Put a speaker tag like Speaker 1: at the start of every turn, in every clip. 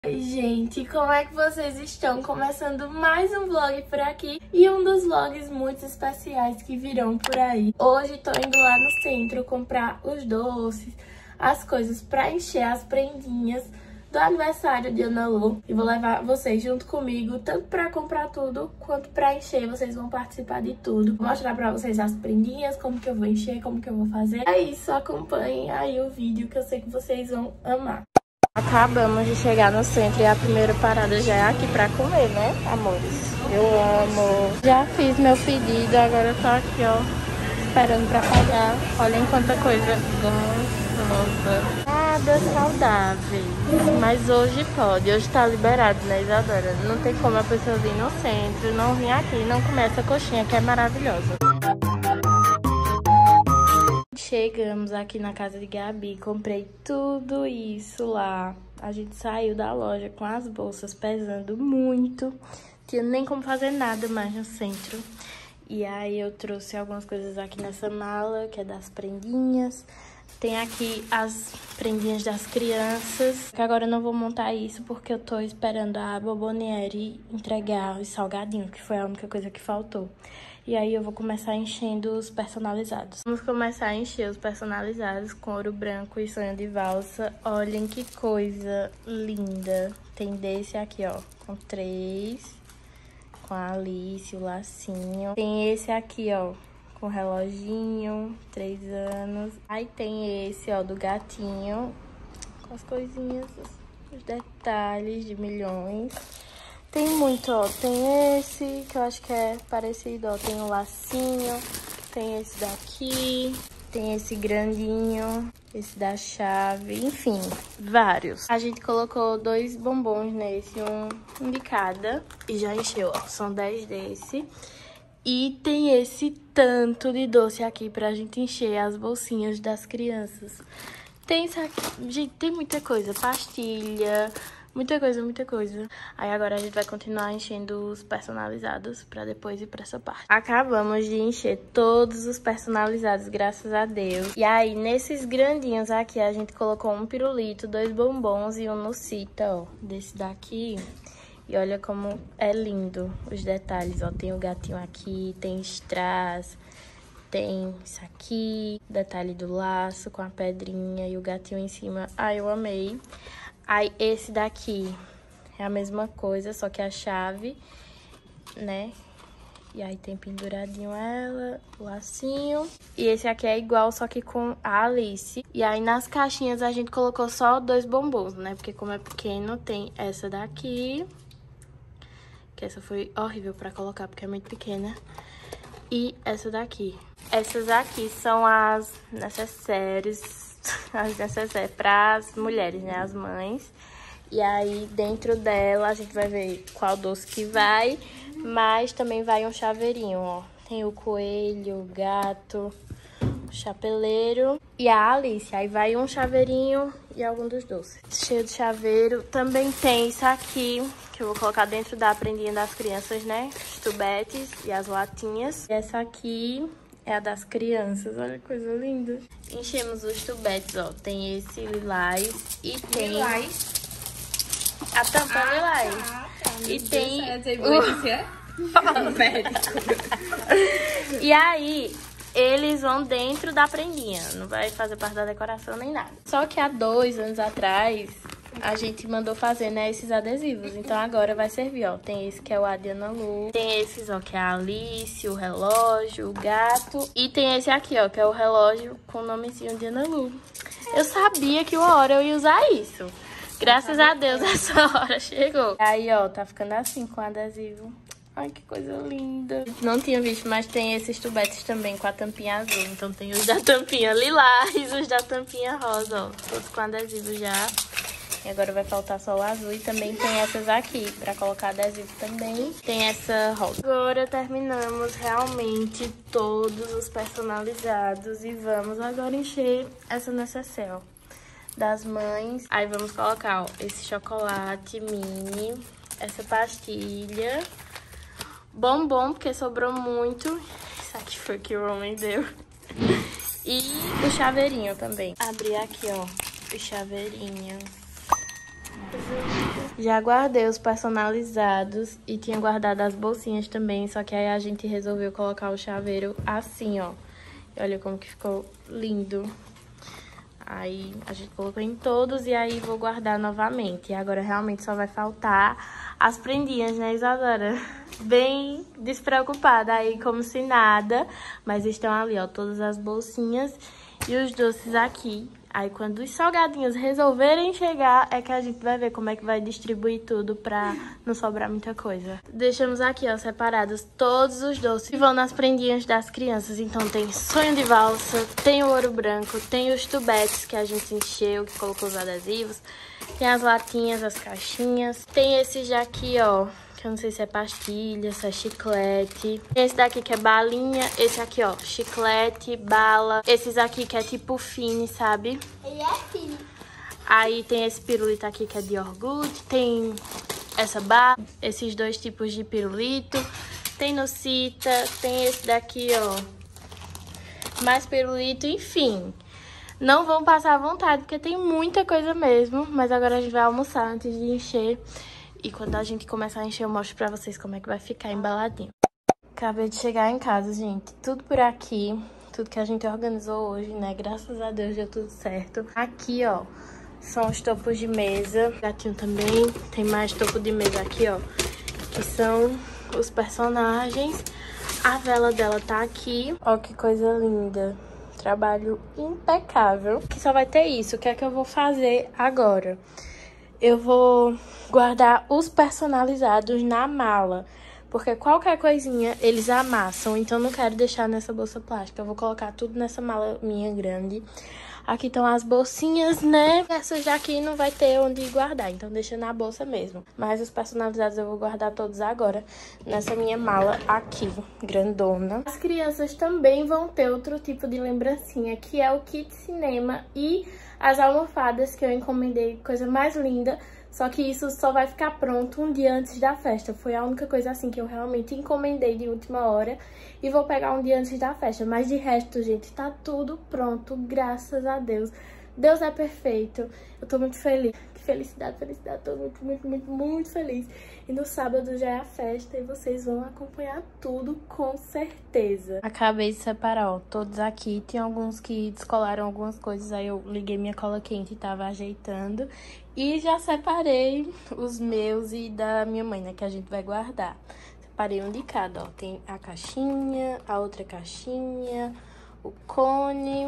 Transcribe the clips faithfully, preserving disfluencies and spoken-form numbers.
Speaker 1: Oi, gente, como é que vocês estão? Começando mais um vlog por aqui e um dos vlogs muito especiais que virão por aí. Hoje tô indo lá no centro comprar os doces, as coisas pra encher as prendinhas do aniversário de Ana Lu. E vou levar vocês junto comigo, tanto pra comprar tudo, quanto pra encher. Vocês vão participar de tudo. Vou mostrar pra vocês as prendinhas, como que eu vou encher, como que eu vou fazer. É isso, acompanhem aí o vídeo que eu sei que vocês vão amar. Acabamos de chegar no centro e a primeira parada já é aqui pra comer, né, amores? Eu amo. Já fiz meu pedido, agora eu tô aqui, ó, esperando pra pagar. Olhem quanta coisa gostosa. Nada saudável. Mas hoje pode, hoje tá liberado, né, Isadora? Não tem como a pessoa vir no centro, não vir aqui e não comer essa coxinha que é maravilhosa. Chegamos aqui na casa de Gabi, comprei tudo isso lá. A gente saiu da loja com as bolsas pesando muito. Tinha nem como fazer nada mais no centro. E aí eu trouxe algumas coisas aqui nessa mala, que é das prendinhas. Tem aqui as prendinhas das crianças. Que agora eu não vou montar isso porque eu tô esperando a Bobonieri entregar os salgadinhos, que foi a única coisa que faltou. E aí eu vou começar enchendo os personalizados. Vamos começar a encher os personalizados com ouro branco e sonho de valsa. Olhem que coisa linda. Tem desse aqui, ó, com três, com a Alice, o lacinho. Tem esse aqui, ó, com reloginho, três anos. Aí tem esse, ó, do gatinho, com as coisinhas, os detalhes de milhões. Tem muito, ó, tem esse, que eu acho que é parecido, ó, tem o lacinho, tem esse daqui, tem esse grandinho, esse da chave, enfim, vários. A gente colocou dois bombons nesse, um, um de cada, e já encheu, ó, são dez desse. E tem esse tanto de doce aqui pra gente encher as bolsinhas das crianças. Tem isso aqui, gente, tem muita coisa, pastilha... Muita coisa, muita coisa. Aí agora a gente vai continuar enchendo os personalizados pra depois ir pra essa parte. Acabamos de encher todos os personalizados, graças a Deus. E aí, nesses grandinhos aqui, a gente colocou um pirulito, dois bombons e um nucita, ó. Desse daqui. E olha como é lindo os detalhes, ó. Tem o gatinho aqui, tem strass, tem isso aqui. Detalhe do laço com a pedrinha e o gatinho em cima. Ai, eu amei. Aí, esse daqui é a mesma coisa, só que a chave, né? E aí tem penduradinho ela, o lacinho. E esse aqui é igual, só que com a Alice. E aí, nas caixinhas, a gente colocou só dois bombons, né? Porque como é pequeno, tem essa daqui. Que essa foi horrível pra colocar, porque é muito pequena. E essa daqui. Essas aqui são as necessárias... as necessárias para as mulheres, né, as mães. E aí dentro dela a gente vai ver qual doce que vai, mas também vai um chaveirinho, ó. Tem o coelho, o gato, o chapeleiro e a Alice. Aí vai um chaveirinho e algum dos doces. Cheio de chaveiro. Também tem isso aqui, que eu vou colocar dentro da prendinha das crianças, né, os tubetes e as latinhas. E essa aqui é a das crianças, olha que coisa linda. Enchemos os tubetes, ó. Tem esse lilás e tem... Lilás? A tampa ah, lilás. Tá, tá. E Deus tem... O... E aí, eles vão dentro da prendinha. Não vai fazer parte da decoração nem nada. Só que há dois anos atrás... a gente mandou fazer, né, esses adesivos. Então agora vai servir, ó. Tem esse que é o A de Ana Lu. Tem esses, ó, que é a Alice, o relógio, o gato. E tem esse aqui, ó, que é o relógio com o nomezinho de Ana Lu. Eu sabia que uma hora eu ia usar isso. Graças a Deus essa hora chegou. Aí, ó, tá ficando assim com o adesivo. Ai, que coisa linda. Não tinha visto, mas tem esses tubetes também com a tampinha azul. Então tem os da tampinha lilás, os da tampinha rosa, ó. Todos com adesivo já. E agora vai faltar só o azul. E também tem essas aqui, pra colocar adesivo também. Tem essa rosa. Agora terminamos realmente todos os personalizados. E vamos agora encher essa necessaire, ó, das mães. Aí vamos colocar, ó, esse chocolate mini, essa pastilha, bombom, porque sobrou muito. Isso aqui foi que o homem deu. E o chaveirinho também. Abrir aqui, ó, o chaveirinho. Já guardei os personalizados e tinha guardado as bolsinhas também, só que aí a gente resolveu colocar o chaveiro assim, ó. E olha como que ficou lindo. Aí a gente colocou em todos e aí vou guardar novamente. E agora realmente só vai faltar as prendinhas, né, Isadora? Bem despreocupada aí, como se nada. Mas estão ali, ó, todas as bolsinhas e os doces aqui. Aí quando os salgadinhos resolverem chegar, é que a gente vai ver como é que vai distribuir tudo pra não sobrar muita coisa. Deixamos aqui, ó, separados todos os doces que vão nas prendinhas das crianças. Então tem sonho de valsa, tem o ouro branco, tem os tubetes que a gente encheu, que colocou os adesivos. Tem as latinhas, as caixinhas. Tem esses daqui, ó, que eu não sei se é pastilha, se é chiclete. Tem esse daqui que é balinha. Esse aqui, ó, chiclete, bala. Esses aqui que é tipo fine, sabe?
Speaker 2: Ele é fine.
Speaker 1: Aí tem esse pirulito aqui que é de iogurte. Tem essa barra, esses dois tipos de pirulito. Tem nocita, tem esse daqui, ó, mais pirulito, enfim. Não vão passar à vontade, porque tem muita coisa mesmo. Mas agora a gente vai almoçar antes de encher. E quando a gente começar a encher, eu mostro pra vocês como é que vai ficar embaladinho. Acabei de chegar em casa, gente. Tudo por aqui. Tudo que a gente organizou hoje, né? Graças a Deus deu tudo certo. Aqui, ó, são os topos de mesa. Gatinho também. Tem mais topo de mesa aqui, ó, que são os personagens. A vela dela tá aqui. Ó, que coisa linda. Trabalho impecável. Que só vai ter isso. O que é que eu vou fazer agora? Eu vou guardar os personalizados na mala, porque qualquer coisinha eles amassam, então não quero deixar nessa bolsa plástica. Eu vou colocar tudo nessa mala minha grande. Aqui estão as bolsinhas, né? Essas daqui não vai ter onde guardar, então deixa na bolsa mesmo. Mas os personalizados eu vou guardar todos agora nessa minha mala aqui, grandona. As crianças também vão ter outro tipo de lembrancinha, que é o kit cinema e as almofadas que eu encomendei, coisa mais linda. Só que isso só vai ficar pronto um dia antes da festa. Foi a única coisa assim que eu realmente encomendei de última hora. E vou pegar um dia antes da festa. Mas de resto, gente, tá tudo pronto, graças a Deus. Deus é perfeito. Eu tô muito feliz. Que felicidade, felicidade. Tô muito, muito, muito, muito feliz. E no sábado já é a festa e vocês vão acompanhar tudo com certeza. Acabei de separar, ó, todos aqui. Tem alguns que descolaram algumas coisas, aí eu liguei minha cola quente e tava ajeitando. E já separei os meus e da minha mãe, né, que a gente vai guardar. Separei um de cada, ó. Tem a caixinha, a outra caixinha, o cone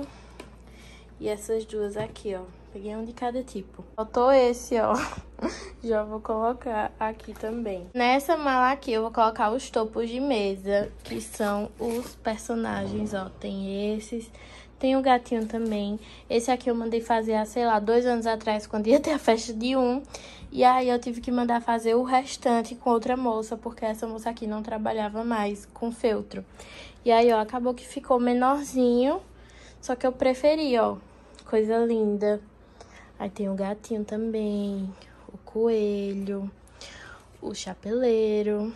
Speaker 1: e essas duas aqui, ó. Peguei um de cada tipo. Faltou esse, ó. Já vou colocar aqui também. Nessa mala aqui eu vou colocar os topos de mesa, que são os personagens, ó. Tem esses, tem o gatinho também. Esse aqui eu mandei fazer há, sei lá, dois anos atrás, quando ia ter a festa de um. E aí eu tive que mandar fazer o restante com outra moça, porque essa moça aqui não trabalhava mais com feltro. E aí, ó, acabou que ficou menorzinho, só que eu preferi, ó. Coisa linda. Aí tem o gatinho também, o coelho, o chapeleiro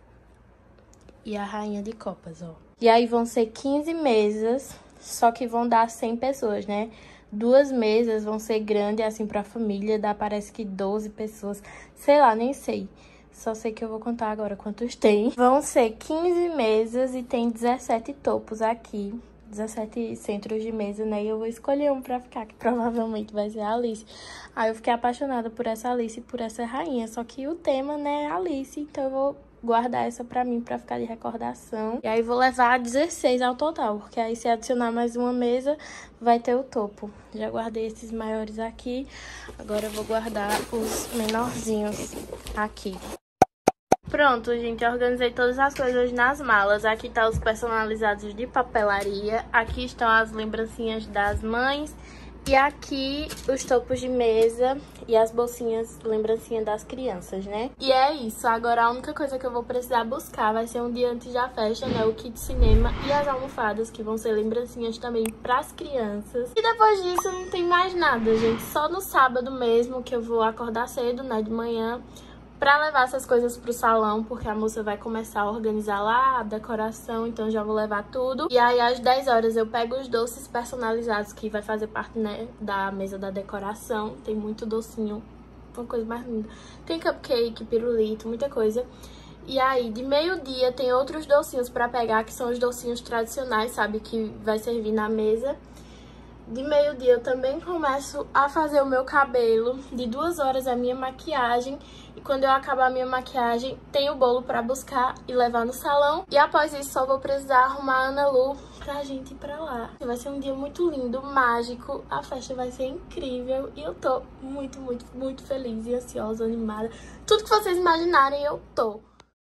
Speaker 1: e a rainha de copas, ó. E aí vão ser quinze mesas, só que vão dar cem pessoas, né? Duas mesas vão ser grandes, assim, pra família, dá parece que doze pessoas, sei lá, nem sei. Só sei que eu vou contar agora quantos tem. Vão ser quinze mesas e tem dezessete topos aqui. dezessete centros de mesa, né? E eu vou escolher um pra ficar, que provavelmente vai ser a Alice. Aí eu fiquei apaixonada por essa Alice e por essa rainha. Só que o tema, né, é Alice. Então eu vou guardar essa pra mim, pra ficar de recordação. E aí vou levar dezesseis ao total, porque aí se adicionar mais uma mesa, vai ter o topo. Já guardei esses maiores aqui. Agora eu vou guardar os menorzinhos aqui. Pronto, gente, organizei todas as coisas nas malas. Aqui tá os personalizados de papelaria. Aqui estão as lembrancinhas das mães. E aqui os topos de mesa e as bolsinhas, lembrancinha das crianças, né? E é isso. Agora a única coisa que eu vou precisar buscar vai ser um dia antes da festa, né? O kit cinema e as almofadas, que vão ser lembrancinhas também pras crianças. E depois disso não tem mais nada, gente. Só no sábado mesmo que eu vou acordar cedo, né? De manhã, pra levar essas coisas pro salão, porque a moça vai começar a organizar lá a decoração, então já vou levar tudo. E aí às dez horas eu pego os doces personalizados, que vai fazer parte, né, da mesa da decoração. Tem muito docinho uma coisa mais linda. Tem cupcake, pirulito, muita coisa. E aí, de meio-dia, tem outros docinhos pra pegar, que são os docinhos tradicionais, sabe? Que vai servir na mesa. De meio-dia, eu também começo a fazer o meu cabelo. De duas horas, a minha maquiagem. E quando eu acabar a minha maquiagem, tem o bolo pra buscar e levar no salão. E após isso, só vou precisar arrumar a Ana Lu pra gente ir pra lá. Vai ser um dia muito lindo, mágico. A festa vai ser incrível. E eu tô muito, muito, muito feliz e ansiosa, animada. Tudo que vocês imaginarem, eu tô.